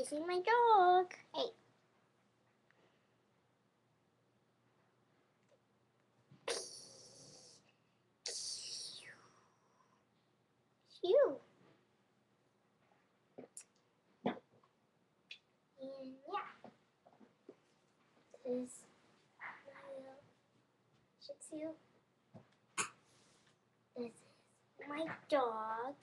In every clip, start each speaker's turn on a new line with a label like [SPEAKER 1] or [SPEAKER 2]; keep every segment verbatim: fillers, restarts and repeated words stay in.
[SPEAKER 1] chasing my dog. Hey. Phew. And yeah. This is my little Shih Tzu. This is my dog.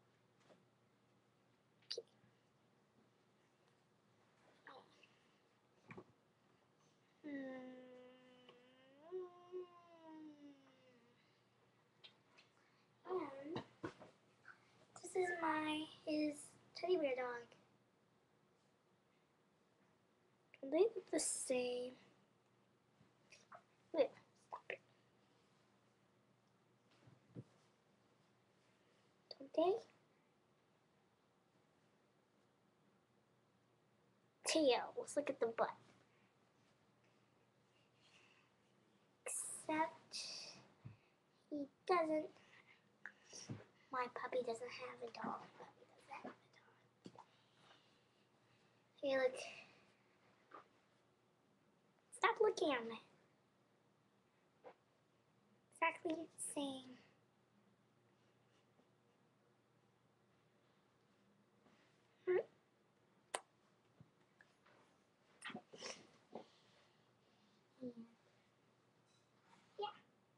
[SPEAKER 1] And this is my his teddy bear dog. They look the same. Wait, stop it. Don't they? Tails. Look at the butt. Except he doesn't. My puppy doesn't have a dog. My puppy doesn't have a dog. Hey, look. Stop looking at me. Exactly the same. Hmm? Yeah.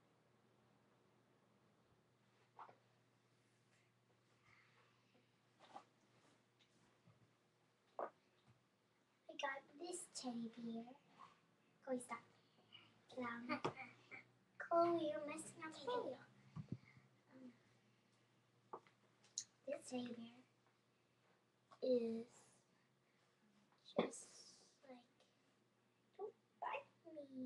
[SPEAKER 1] I got this teddy bear. Chloe, stop. Get out. Chloe, you're messing up the video. Um, this teddy bear is just like, don't bite me.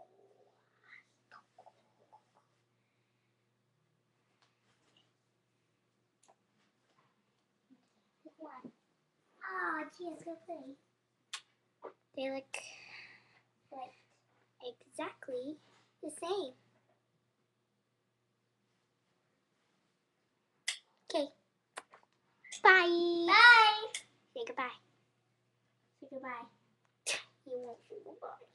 [SPEAKER 1] What? Oh, geez, go play. They look like exactly the same. Okay. Bye. Bye. Say goodbye. Say goodbye. You won't say goodbye.